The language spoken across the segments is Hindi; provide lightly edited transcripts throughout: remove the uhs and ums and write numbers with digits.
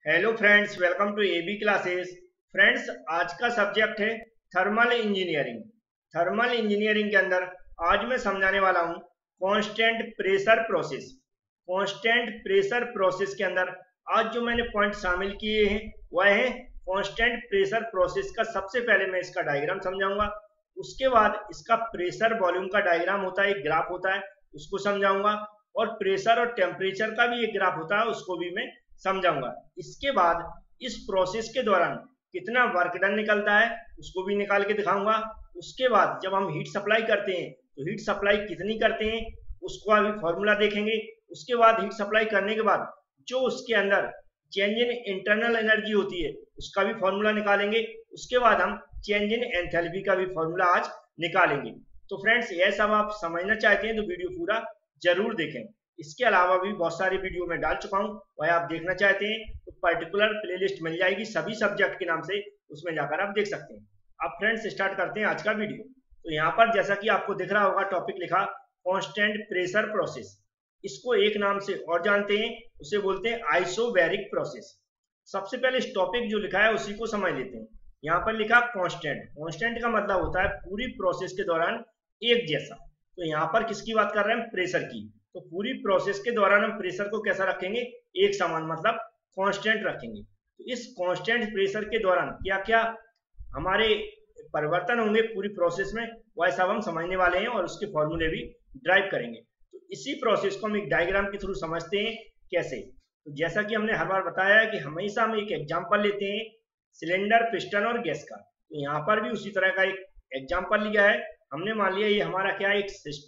Hello friends, welcome to AB classes. Friends, आज का सब्जेक्ट है थर्मल इंजीनियरिंग। थर्मल इंजीनियरिंग के अंदर आज मैं समझाने वाला हूं constant pressure process. Constant pressure process के अंदर आज जो मैंने पॉइंट शामिल किए हैं वह है कांस्टेंट प्रेशर प्रोसेस का। सबसे पहले मैं इसका डायग्राम समझाऊंगा, उसके बाद इसका प्रेशर वॉल्यूम का डायग्राम होता है, एक ग्राफ होता है, उसको समझाऊंगा, और प्रेशर और टेम्परेचर का भी एक ग्राफ होता है, उसको भी मैं समझाऊंगा। इसके बाद इस प्रोसेस के दौरान कितना वर्क डन निकलता है उसको भी निकाल के दिखाऊंगा। उसके बाद जब हम हीट सप्लाई करते हैं तो हीट सप्लाई कितनी करते हैं उसको अभी फॉर्मूला देखेंगे। उसके बाद हीट सप्लाई करने के बाद जो उसके अंदर चेंज इन इंटरनल एनर्जी होती है उसका भी फॉर्मूला निकालेंगे। उसके बाद हम चेंज इन एंथैल्पी का भी फॉर्मूला आज निकालेंगे। तो फ्रेंड्स, यह सब आप समझना चाहते हैं तो वीडियो पूरा जरूर देखें। इसके अलावा भी बहुत सारी वीडियो में डाल चुका हूं, वह आप देखना चाहते हैं तो पर्टिकुलर प्लेलिस्ट मिल जाएगी सभी सब्जेक्ट के नाम से, उसमें जाकर आप देख सकते हैं। अब फ्रेंड्स, स्टार्ट करते हैं आज का वीडियो। तो यहाँ पर जैसा कि आपको दिख रहा होगा टॉपिक लिखा कांस्टेंट प्रेशर प्रोसेस। इसको एक नाम से और जानते हैं, उसे बोलते हैं आइसोबैरिक प्रोसेस। सबसे पहले इस टॉपिक जो लिखा है उसी को समझ लेते हैं। यहाँ पर लिखा कांस्टेंट। कांस्टेंट का मतलब होता है पूरी प्रोसेस के दौरान एक जैसा। तो यहाँ पर किसकी बात कर रहे हैं? प्रेशर की। तो पूरी प्रोसेस के दौरान हम प्रेशर को कैसा रखेंगे? एक समान, मतलब कांस्टेंट रखेंगे। तो इस कांस्टेंट प्रेशर के दौरान क्या क्या हमारे परिवर्तन होंगे पूरी प्रोसेस में, वह सब हम समझने वाले हैं और उसके फॉर्मूले भी ड्राइव करेंगे। तो इसी प्रोसेस को हम एक डायग्राम के थ्रू समझते हैं कैसे। तो जैसा कि हमने हर बार बताया है कि हमेशा हम एक एग्जाम्पल लेते हैं सिलेंडर, पिस्टन और गैस का। तो यहाँ पर भी उसी तरह का एक एग्जाम्पल लिया है। हमने मान लिया ये हमारा क्या है, एक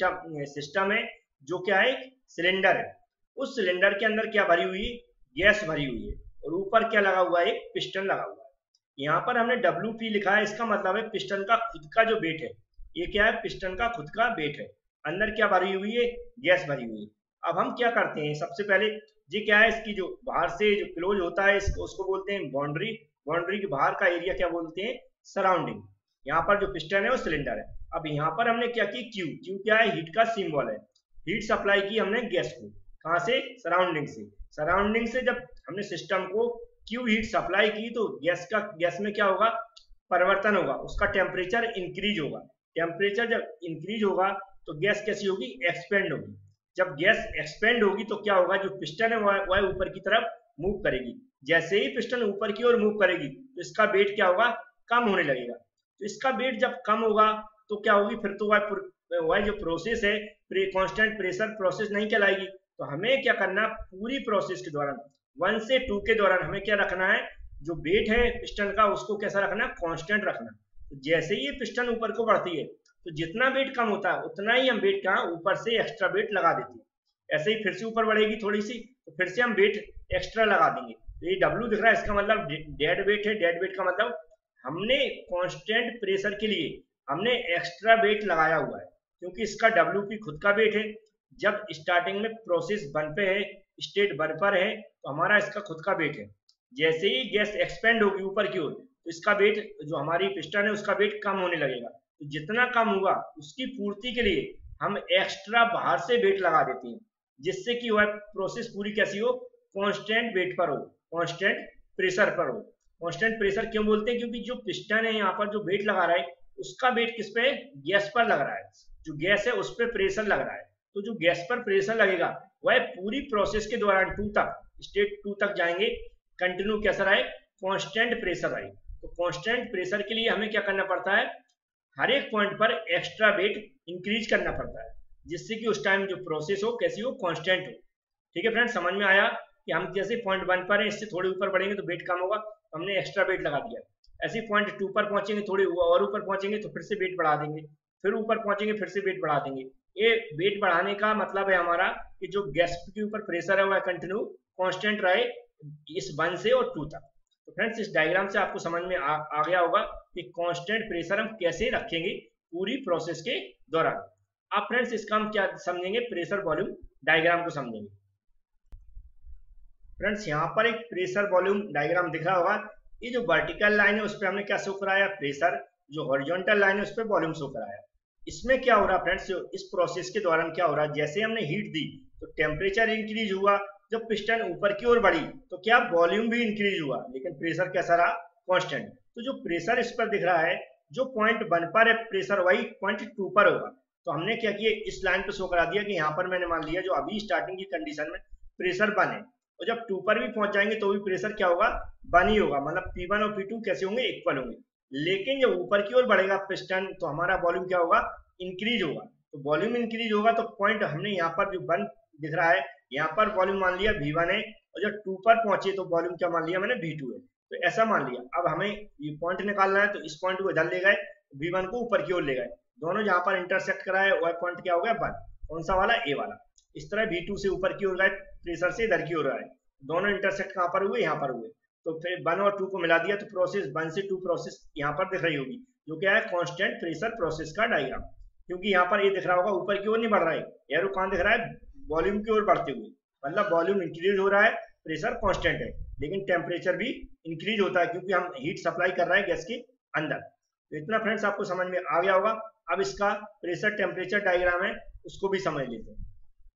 सिस्टम है जो क्या है, एक सिलेंडर है। उस सिलेंडर के अंदर क्या भरी हुई है? गैस भरी हुई है, और ऊपर क्या लगा हुआ है? एक पिस्टन लगा हुआ है। यहाँ पर हमने WP लिखा है, इसका मतलब है पिस्टन का खुद का जो वेट है। ये क्या है? पिस्टन का खुद का वेट है। अंदर क्या भरी हुई है? गैस भरी हुई है। अब हम क्या करते हैं, सबसे पहले ये क्या है, इसकी जो बाहर से जो क्लोज होता है उसको बोलते हैं बाउंड्री। बाउंड्री के बाहर का एरिया क्या बोलते हैं? सराउंडिंग। यहाँ पर जो पिस्टन है वो सिलेंडर है। अब यहाँ पर हमने क्या की? क्यू। क्यू क्या है? हीट का सिंबल है। हीट सप्लाई की हमने गैस को, कहां से? सराउंडिंग से। सराउंडिंग से जब हमने सिस्टम को क्यू हीट सप्लाई की तो गैस में क्या होगा? परिवर्तन होगा, उसका टेम्परेचर इंक्रीज होगा। टेम्परेचर जब इंक्रीज होगा तो गैस कैसी होगी? एक्सपेंड होगी। जब गैस एक्सपेंड होगी तो क्या होगा? जो पिस्टन है वह ऊपर की तरफ मूव करेगी। जैसे ही पिस्टन ऊपर की ओर मूव करेगी तो इसका वेट क्या होगा? कम होने लगेगा। तो इसका वेट जब कम होगा तो क्या होगी? फिर तो वह जो प्रोसेस है कांस्टेंट प्रेशर प्रोसेस नहीं कहलाएगी। तो हमें क्या करना? पूरी प्रोसेस के दौरान 1 से 2 के दौरान हमें क्या रखना है? जो वेट है पिस्टन का उसको कैसा रखना? कांस्टेंट रखना। तो जैसे ही पिस्टन ऊपर को बढ़ती है तो जितना वेट कम होता है उतना ही हम वेट का ऊपर से एक्स्ट्रा वेट लगा देते हैं। ऐसे ही फिर से ऊपर बढ़ेगी थोड़ी सी तो फिर से हम वेट एक्स्ट्रा लगा देंगे। तो ये W दिख रहा है, इसका मतलब डेड वेट है। डेड वेट का मतलब हमने कांस्टेंट प्रेशर के लिए हमने एक्स्ट्रा वेट लगाया हुआ है, क्योंकि इसका WP खुद का वेट है। जब स्टार्टिंग में प्रोसेस 1 पे है, स्टेट 1 पर है, तो हमारा इसका खुद का वेट है। जैसे ही गैस एक्सपेंड होगी ऊपर की ओर तो इसका वेट, जो हमारी पिस्टन है उसका वेट कम होने लगेगा। तो जितना कम होगा उसकी पूर्ति के लिए हम एक्स्ट्रा बाहर से वेट लगा देते हैं, जिससे कि वह प्रोसेस पूरी कैसी हो? कांस्टेंट वेट पर हो, कांस्टेंट प्रेशर पर हो। कांस्टेंट प्रेशर क्यों बोलते हैं? क्योंकि जो पिस्टन है यहाँ पर जो वेट लगा रहा है उसका वेट किस पे? गैस पर लग रहा है। जो गैस है उस पर प्रेशर लग रहा है। तो जो गैस पर प्रेशर लगेगा वह पूरी प्रोसेस के दौरान 2 तक, स्टेट 2 तक जाएंगे, कंटिन्यू कैसा रहे? कांस्टेंट प्रेशर रहे। तो कांस्टेंट प्रेशर के लिए हमें क्या करना पड़ता है? हर एक पॉइंट पर एक्स्ट्रा वेट इंक्रीज करना पड़ता है, जिससे कि उस टाइम जो प्रोसेस हो कैसी हो? कांस्टेंट हो। ठीक है फ्रेंड, समझ में आया कि हम जैसे पॉइंट 1 पर है, इससे थोड़े ऊपर बढ़ेंगे तो वेट कम होगा, तो हमने एक्स्ट्रा वेट लगा दिया। ऐसे पॉइंट 2 पर पहुंचेंगे, थोड़े और ऊपर पहुंचेंगे तो फिर से वेट बढ़ा देंगे, फिर ऊपर पहुंचेंगे फिर से वेट बढ़ा देंगे। ये वेट बढ़ाने का मतलब है हमारा कि जो गैस के ऊपर प्रेशर है वह कंटिन्यू कांस्टेंट रहे इस 1 से और 2 तक। तो फ्रेंड्स, इस डायग्राम से आपको समझ में आ गया होगा कि कांस्टेंट प्रेशर हम कैसे रखेंगे पूरी प्रोसेस के दौरान। अब फ्रेंड्स, इसका हम क्या समझेंगे? प्रेशर वॉल्यूम डायग्राम को समझेंगे। फ्रेंड्स, यहाँ पर एक प्रेशर वॉल्यूम डायग्राम दिख रहा होगा। ये जो वर्टिकल लाइन है उस पर हमने क्या शो कराया? प्रेशर। जो हॉरिजॉन्टल लाइन है उस पर वॉल्यूम शो कराया। इसमें क्या हो रहा है फ्रेंड्स? इस प्रोसेस के दौरान क्या हो रहा है? जैसे हमने हीट दी तो टेम्परेचर इंक्रीज हुआ, जब पिस्टन ऊपर की ओर बढ़ी तो क्या वॉल्यूम भी इंक्रीज हुआ, लेकिन प्रेशर कैसा रहा, कांस्टेंट। तो जो प्रेशर इस पर दिख रहा है, जो पॉइंट 1 पर है प्रेशर वही पॉइंट 2 पर होगा। तो हमने क्या किया, इस लाइन पे शो करा दिया कि यहाँ पर मैंने मान लिया जो अभी स्टार्टिंग की कंडीशन में प्रेशर 1 है, और जब 2 पर भी पहुंच जाएंगे तो भी प्रेशर क्या होगा, 1 ही होगा। मतलब P1 और P2 कैसे होंगे, इक्वल होंगे। लेकिन जब ऊपर की ओर बढ़ेगा पिस्टन तो हमारा वॉल्यूम क्या होगा, इंक्रीज होगा। तो वॉल्यूम इंक्रीज होगा तो पॉइंट हमने यहाँ पर जो 1 दिख रहा है, यहाँ पर वॉल्यूम मान लिया V1 है, और जब 2 पर पहुंचे तो वॉल्यूम क्या मान लिया मैंने, V2 है। तो ऐसा मान लिया। अब हमें ये पॉइंट निकालना है, तो इस पॉइंट को इधर ले गए, V1 को ऊपर की ओर ले गए, दोनों जहां पर इंटरसेक्ट करा है वह पॉइंट क्या हो गया, 1। कौन सा वाला, ए वाला। इस तरह V2 से ऊपर की ओर गए, प्रेशर से इधर की ओर आए, दोनों इंटरसेक्ट कहां पर हुए, यहाँ पर हुए। तो फिर 1 और 2 को मिला दिया तो प्रोसेस 1 से 2 प्रोसेस यहाँ पर दिख रही होगी, जो क्या है, कांस्टेंट प्रेशर प्रोसेस का डायग्राम। क्योंकि यहाँ पर ये दिख रहा होगा ऊपर की ओर नहीं बढ़ रहा है, एरो कहां दिख रहा है, वॉल्यूम की ओर बढ़ते हुए, मतलब वॉल्यूम इंक्रीज हो रहा है, प्रेशर कांस्टेंट है, लेकिन टेम्परेचर भी इंक्रीज होता है क्योंकि हम हीट सप्लाई कर रहे हैं गैस के अंदर। तो इतना फ्रेंड्स आपको समझ में आ गया होगा। अब इसका प्रेशर टेम्परेचर डायग्राम है, उसको भी समझ लेते हैं।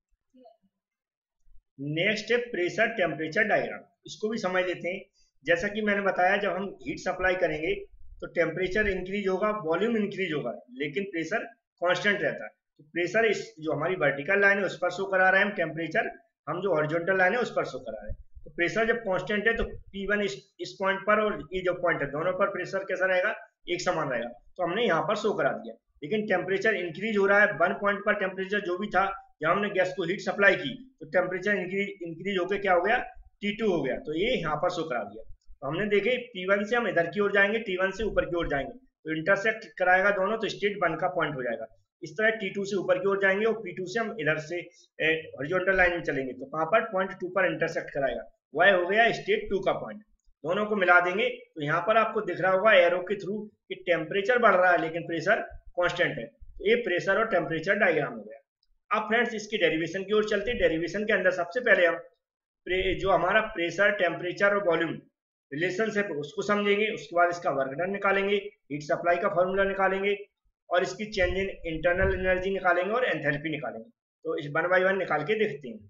नेक्स्ट है प्रेशर टेम्परेचर डायग्राम, इसको भी समझ लेते हैं। जैसा कि मैंने बताया, जब हम हीट सप्लाई करेंगे तो टेम्परेचर इंक्रीज होगा, वॉल्यूम इंक्रीज होगा, लेकिन प्रेशर कांस्टेंट रहता है। तो प्रेशर इस जो हमारी वर्टिकल लाइन है उस पर शो करा रहे हैं हम, टेम्परेचर हम जो हॉरिजॉन्टल लाइन है उस पर शो करा रहे हैं। तो प्रेशर जब कांस्टेंट है तो P1 इस पॉइंट पर और ये जो पॉइंट है दोनों पर प्रेशर कैसा रहेगा, एक समान रहेगा। तो हमने यहाँ पर शो करा दिया। लेकिन टेम्परेचर इंक्रीज हो रहा है, 1 पॉइंट पर टेम्परेचर जो भी था, जब हमने गैस को हीट सप्लाई की तो टेम्परेचर इंक्रीज होकर क्या हो गया, T2 हो गया। तो ये यहाँ पर शो करा दिया। तो हमने देखे P1 से हम इधर की ओर जाएंगे, T1 से ऊपर की ओर जाएंगे, तो इंटरसेक्ट कराएगा दोनों, तो स्टेट 1 का पॉइंट हो जाएगा। इस तरह T2 से ऊपर की ओर जाएंगे और P2 से हम इधर से हॉरिजॉन्टल लाइन में चलेंगे, तो कहां पर, पॉइंट 2 पर इंटरसेक्ट कराएगा, वह हो गया स्टेट 2 का पॉइंट। दोनों को मिला देंगे तो यहाँ पर आपको दिख रहा होगा एरो के थ्रू कि टेम्परेचर बढ़ रहा है लेकिन प्रेशर कांस्टेंट है। ये प्रेशर और टेम्परेचर डायग्राम हो गया। अब फ्रेंड्स इसकी डेरिवेशन की ओर चलते हैं। डेरिवेशन के अंदर सबसे पहले हम जो हमारा प्रेशर, टेम्परेचर और वॉल्यूम रिलेशनशिप उसको समझेंगे, उसके बाद इसका वर्क डन निकालेंगे, हीट सप्लाई का फॉर्मूला निकालेंगे, और इसकी चेंज इन इंटरनल एनर्जी निकालेंगे और एंथैल्पी निकालेंगे। तो इस 1 बाय 1 निकाल के देखते हैं।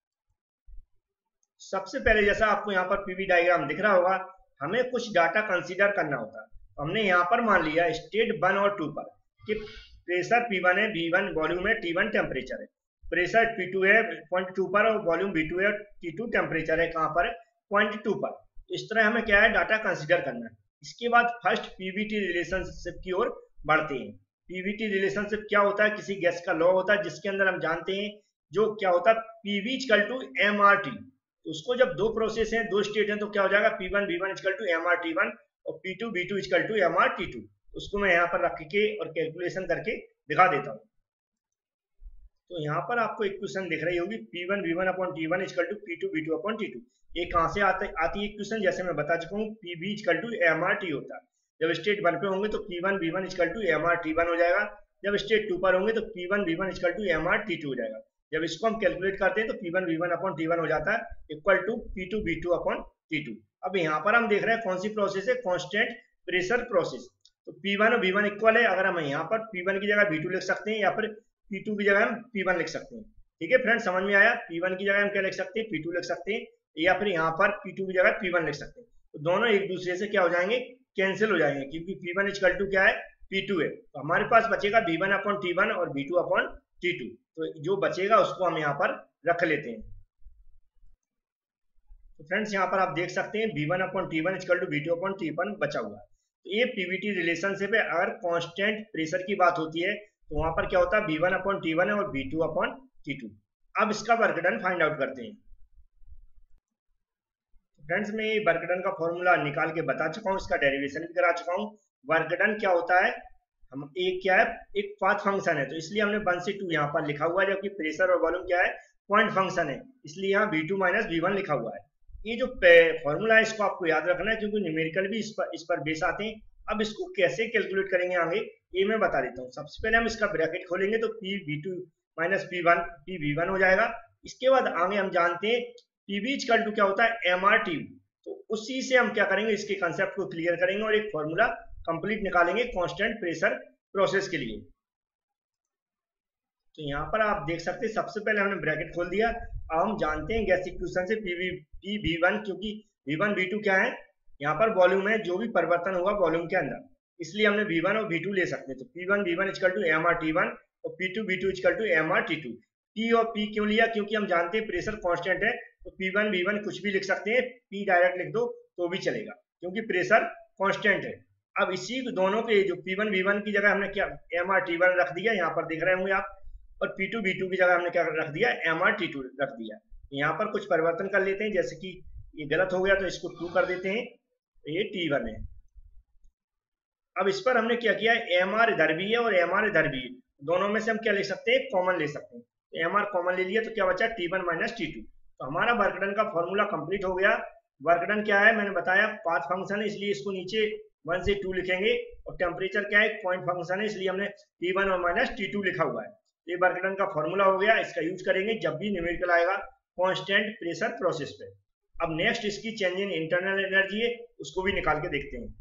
सबसे पहले जैसा आपको यहाँ पर पीवी डायग्राम दिख रहा होगा, हमें कुछ डाटा कंसीडर करना होता है। तो हमने यहाँ पर मान लिया स्टेट 1 और 2 पर कि प्रेशर P1 है, V1 वॉल्यूम है, T1 टेम्परेचर है, प्रेशर P2 है पॉइंट 2 पर और वॉल्यूम V2 है, T2 टेम्परेचर है कहाँ पर, पॉइंट 2 पर। इस तरह हमें क्या है, डाटा कंसीडर करना है। इसके बाद फर्स्ट पीवीटी रिलेशनशिप की ओर बढ़ते हैं। पीवीटी रिलेशनशिप क्या होता है, किसी गैस का लॉ होता है जिसके अंदर हम जानते हैं जो क्या होता है, पीवी इक्वल टू एमआरटी। तो उसको जब दो प्रोसेस हैं, दो स्टेट हैं, तो क्या हो जाएगा, P1 V1 इक्वल टू एमआरटी1 और P2 V2 इक्वल टू एमआरटी2। उसको मैं यहाँ पर रख के और कैलकुलेशन करके दिखा देता हूँ। तो यहाँ पर आपको इक्वेशन दिख रही होगी P1 V1 upon T1 equal to P2 V2 upon T2। ये कहाँ से आती है इक्वेशन, जैसे मैं बता चुका हूँ, PV इक्वल टू एमआरटी होता है। जब स्टेट 1 पे होंगे तो P1 V1 इक्वल टू एमआरटी1 हो जाएगा, जब स्टेट 2 पर होंगे तो P1 V1 इक्वल टू एमआरटी2 हो जाएगा। जब इसको हम कैलकुलेट करते हैं तो P1 V1 अपॉन T1 हो जाता है equal to P2 V2 upon T2। अब यहाँ पर हम देख रहे हैं कौन सी प्रोसेस है, कांस्टेंट प्रेशर प्रोसेस। तो P1 और V1 इक्वल है, अगर हम यहाँ पर P1 की जगह V2 लिख सकते हैं या फिर P2 की जगह हम P1 लिख सकते हैं। ठीक है फ्रेंड्स, समझ में आया। P1 की जगह हम क्या लिख सकते हैं, P2 लिख सकते हैं, या फिर यहाँ पर P2 की जगह P1 लिख सकते हैं। तो दोनों एक दूसरे से क्या हो जाएंगे, कैंसिल हो जाएंगे, क्योंकि P1 इक्वल टू क्या है, P2 है। तो हमारे पास बचेगा V1 अपॉन T1 और V2 अपॉन T2। तो जो बचेगा उसको हम यहाँ पर रख लेते हैं। तो फ्रेंड्स यहाँ पर आप देख सकते हैं V1 upon T1 equal to V2 upon T1 बचा हुआ है। तो ये पीवीटी रिलेशनशिप है। अगर कांस्टेंट प्रेशर की बात होती है तो वहां पर क्या होता है, V1 अपॉन T1 है और V2 अपॉन T2। अब इसका वर्क डन फाइंड आउट करते हैं। फ्रेंड्स मैं वर्क डन का फॉर्मूला निकाल के बता चुका हूँ, इसका डेरिवेशन भी करा चुका हूँ। वर्क डन क्या होता है, हम एक क्या है, एक पाथ फंक्शन है, तो इसलिए हमने 1 से 2 यहाँ पर लिखा हुआ है, जबकि प्रेशर और वॉल्यूम क्या है, पॉइंट फंक्शन है, इसलिए यहाँ V2 माइनस V1 लिखा हुआ है। ये जो फॉर्मूला है इसको आपको याद रखना है, क्योंकि न्यूमेरिकल भी इस पर बेस आते हैं। अब इसको कैसे कैलकुलेट करेंगे आगे ये मैं बता देता हूँ। सबसे पहले हम इसका ब्रैकेट खोलेंगे तो PV2 माइनस PV1 हो जाएगा। इसके बाद आगे हम जानते हैं PV इक्वल टू क्या होता है, MRT। तो उसी से हम क्या करेंगे, इसके कंसेप्ट को क्लियर करेंगे और एक फॉर्मूला कंप्लीट निकालेंगे कांस्टेंट प्रेशर प्रोसेस के लिए। तो यहाँ पर आप देख सकते हैं सबसे पहले हमने ब्रैकेट खोल दिया। अब हम जानते हैं गैस इक्वेशन से पी वी वन, क्योंकि V1 V2 क्या है, यहाँ पर वॉल्यूम है, जो भी परिवर्तन होगा वॉल्यूम के अंदर, इसलिए हमने V1 और V2 ले सकते हैं। तो P1 V1 equal to mR T1 और P2 V2 equal to mR T2। P और P क्यों लिया, क्योंकि हम जानते हैं प्रेशर कांस्टेंट है, तो P1 V1 कुछ भी लिख सकते हैं, P डायरेक्ट लिख दो तो भी चलेगा क्योंकि प्रेशर कांस्टेंट है। अब इसी दोनों के जो P1 V1 की जगह हमने क्या mR T1 रख दिया, यहाँ पर देख रहे होंगे आप, और P2 V2 की जगह हमने क्या रख दिया, mR T2 रख दिया। यहाँ पर कुछ परिवर्तन कर लेते हैं, जैसे कि ये गलत हो गया तो इसको 2 कर देते हैं, ये T1 है। अब इस पर हमने क्या किया, mR इधर भी है और mR इधर भी है, दोनों में से हम क्या ले सकते हैं, कॉमन ले सकते हैं। तो mR कॉमन ले लिया तो क्या बचा, T1 माइनस T2। तो हमारा वर्क डन का फॉर्मूला कंप्लीट हो गया। वर्क डन क्या है, मैंने बताया पाथ फंक्शन है, इसलिए इसको नीचे 1 से 2 लिखेंगे, और टेम्परेचर क्या है, पॉइंट फंक्शन है, इसलिए हमने T1 और माइनस T2 लिखा हुआ है। ये वर्क डन का फॉर्मूला हो गया, इसका यूज करेंगे जब भी न्यूमेरिकल आएगा कांस्टेंट प्रेशर प्रोसेस पे। अब नेक्स्ट इसकी चेंज इन इंटरनल एनर्जी है, उसको भी निकाल के देखते हैं।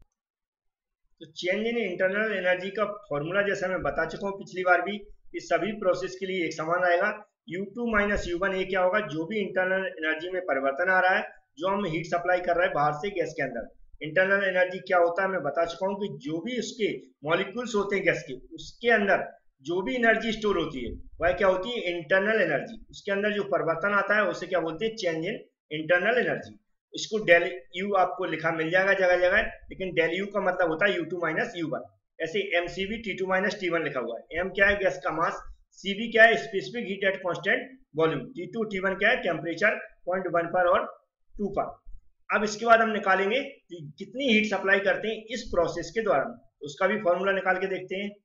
तो चेंज इन इंटरनल एनर्जी का फॉर्मूला जैसा मैं बता चुका हूँ पिछली बार भी, कि सभी प्रोसेस के लिए एक समान आएगा। U2 माइनस U1 ये क्या होगा, जो भी इंटरनल एनर्जी में परिवर्तन आ रहा है, जो हम हीट सप्लाई कर रहे हैं बाहर से गैस के अंदर। इंटरनल एनर्जी क्या होता है मैं बता चुका हूँ, कि जो भी उसके मॉलिक्यूल्स होते हैं गैस के, उसके अंदर जो भी एनर्जी स्टोर होती है वह क्या होती है, इंटरनल एनर्जी। उसके अंदर जो परिवर्तन आता है उसे क्या बोलते हैं, चेंज इन इंटरनल एनर्जी। इसको डेल यू आपको लिखा मिल जाएगा जगह जगह, लेकिन डेल यू का मतलब होता है U2 माइनस U1। ऐसे MCV T2 माइनस T1 लिखा हुआ है। M क्या है, गैस का मास, CV क्या है, specific heat at constant volume, T2 T1 क्या है, टेम्परेचर 0.1 पर और 2 पर। अब इसके बाद हम निकालेंगे कि कितनी हीट सप्लाई करते हैं इस प्रोसेस के दौरान, उसका भी फॉर्मूला निकाल के देखते हैं।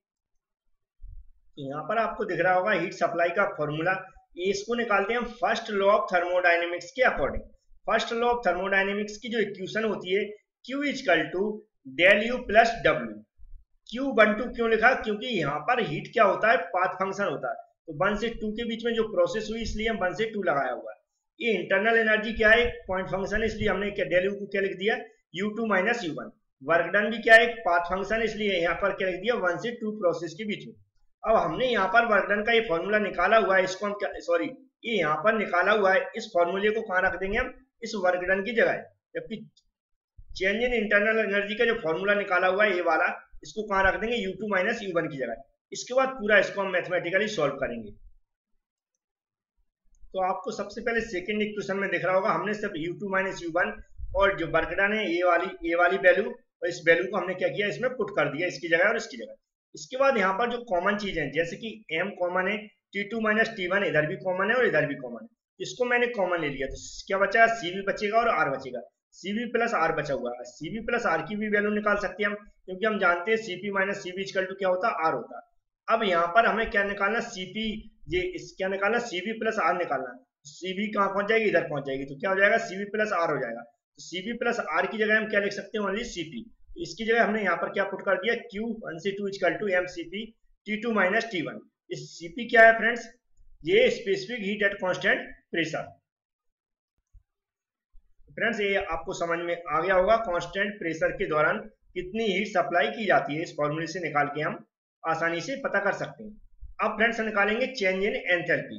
तो यहाँ पर आपको दिख रहा होगा हीट सप्लाई का फॉर्मूला, इसको निकालते हैं हम फर्स्ट लॉ ऑफ थर्मोडायनेमिक्स के अकॉर्डिंग। फर्स्ट लॉ ऑफ थर्मोडायनेमिक्स की जो इक्वेशन होती है, Q equal to del U plus W. Q12 क्यों लिखा, क्योंकि यहाँ पर हीट क्या होता है, पाथ फंक्शन होता है, तो 1 से 2 के बीच में जो प्रोसेस हुई इसलिए हम 1 से 2 लगाया हुआ है। ये इंटरनल एनर्जी क्या है, पॉइंट फंक्शन है, इसलिए हमने क्या डेल यू को क्या लिख दिया, U2 minus U1। Work done भी क्या है, पाथ फंक्शन, इसलिए यहाँ पर क्या लिख दिया, 1 से 2 प्रोसेस के बीच में। अब हमने यहाँ पर वर्क डन का ये फॉर्मूला निकाला हुआ है, इसको हम क्या, सॉरी ये यहाँ पर निकाला हुआ है, इस फॉर्मूले को कहाँ रख देंगे हम, इस वर्क डन की जगह। जबकि चेंज इन इंटरनल एनर्जी का जो फॉर्मूला निकाला हुआ है ये वाला, इसको कहाँ रख देंगे, U2 माइनस U1 की जगह। इसके बाद पूरा इसको हम मैथमेटिकली सॉल्व करेंगे। तो आपको सबसे पहले सेकंड इक्वेशन में दिख रहा होगा, हमने सिर्फ U2 माइनस U1 और जो वर्क डन है ये वाली वैल्यू, और इस वैल्यू को हमने क्या किया, इसमें पुट कर दिया, इसकी जगह और इसकी जगह। इसके बाद यहाँ पर जो कॉमन चीज है, जैसे कि M कॉमन है, T2 माइनस T1 इधर भी कॉमन है और इधर भी कॉमन है, इसको मैंने कॉमन ले लिया, तो क्या बचा, CV बचेगा और R बचेगा। CV प्लस R बचा हुआ है, CV प्लस R की भी वैल्यू निकाल सकते हैं हम, क्योंकि हम जानते हैं CP minus CV equal to क्या होता है, R होता है। अब यहाँ पर हमें क्या निकालना, CP क्या निकालना, CV प्लस R निकालना। CV कहाँ पहुंच जाएगी, इधर पहुंच जाएगी, तो क्या हो जाएगा, CV प्लस R हो जाएगा। तो CV प्लस R की जगह हम क्या लिख सकते हैं, ओनली CP। इसकी जगह हमने यहाँ पर क्या पुट कर दिया, Q1 से 2 equal to MCP T2 minus T1। इस CP क्या है फ्रेंड्स, ये specific heat at constant pressure. Friends ये आपको समझ में आ गया होगा, कांस्टेंट प्रेशर के दौरान कितनी हीट सप्लाई की जाती है, इस फॉर्मूले से निकाल के हम आसानी से पता कर सकते हैं। अब फ्रेंड्स निकालेंगे चेंज इन एंथैल्पी।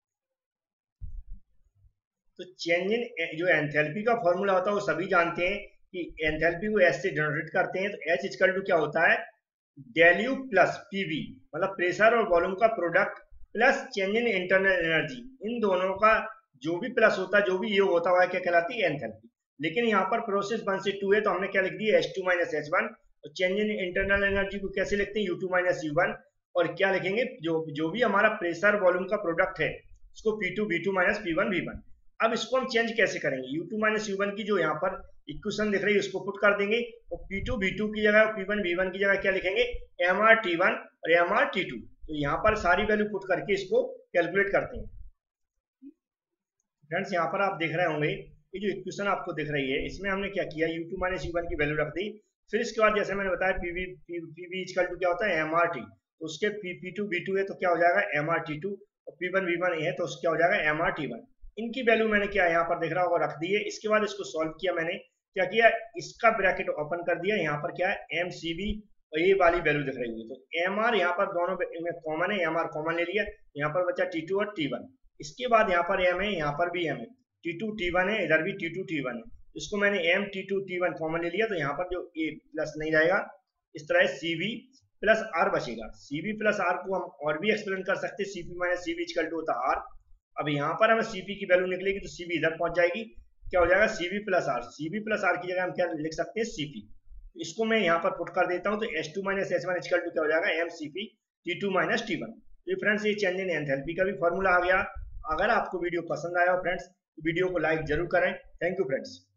तो चेंज इन जो एंथैल्पी का फॉर्मूला होता है वो सभी जानते हैं कि एंथैल्पी को H से जनरेट करते हैं, तो H इक्वल टू क्या होता है, डेल यू प्लस PV, मतलब प्रेशर और वॉल्यूम का product plus change in internal energy, इन दोनों का जो भी प्लस होता है, जो भी योग होता है क्या कहलाती है, एंथैल्पी। लेकिन यहाँ पर प्रोसेस 1 से 2 है, तो हमने क्या लिख दिया, H2 माइनस H1। और चेंज इन इंटरनल एनर्जी को कैसे लिखते हैं, U2 माइनस U1। और क्या लिखेंगे, जो भी हमारा प्रेशर वॉल्यूम का प्रोडक्ट है उसको P2 V2 minus P1 V1। अब इसको हम चेंज कैसे करेंगे, U2 माइनस U1 की जो यहाँ पर इक्वेशन दिख रही है उसको पुट कर देंगे, और P2 V2 की जगह P1 V1 की जगह क्या लिखेंगे, mR T1 और mR T2। तो यहाँ पर सारी वैल्यू पुट करके इसको कैलकुलेट करते हैं। फ्रेंड्स यहाँ पर आप देख रहे होंगे ये जो इक्वेशन आपको दिख रही है, इसमें हमने क्या किया, U2 माइनस U1 की वैल्यू रख दी। फिर इसके बाद जैसे मैंने बताया PV इक्वल टू क्या होता है, mR T। तो उसके P2 V2 है तो क्या हो जाएगा, mR T2, और P1 V1 है तो क्या हो जाएगा, mR T1। इनकी वैल्यू मैंने क्या यहाँ पर दिख रहा होगा रख दी है। इसके बाद इसको सॉल्व किया, मैंने क्या किया, इसका ब्रैकेट ओपन कर दिया, यहाँ पर क्या है MCV और ये वाली वैल्यू दिख रही है, तो mR यहाँ पर दोनों में कॉमन है, mR कॉमन ले लिया, यहाँ पर बचा T2 और T1। इसके बाद यहाँ पर m है, यहाँ पर भी m है, T2 T1 है, इधर भी T2 T1 है। इसको मैंने m T2 T1 कॉमन ले लिया, तो यहाँ पर जो a प्लस नहीं रहेगा, इस तरह CV प्लस R बचेगा। CV प्लस R को हम और भी एक्सप्लेन कर सकते हैं, CP minus CV equal to होता है R। अब यहाँ पर हमें CP की वैल्यू निकलेगी तो CV इधर पहुंच जाएगी, क्या हो जाएगा CV plus R। CV plus R की जगह हम क्या लिख सकते हैं, CP। इसको मैं यहाँ पर पुट कर देता हूँ, तो H2 minus H1 equal to क्या हो जाएगा, MCP T2 माइनस T1। तो फ्रेंड्स ये चेंज इन एंथैल्पी का भी फॉर्मूला आ गया। अगर आपको वीडियो पसंद आया हो फ्रेंड्स, वीडियो को लाइक जरूर करें। Thank you friends.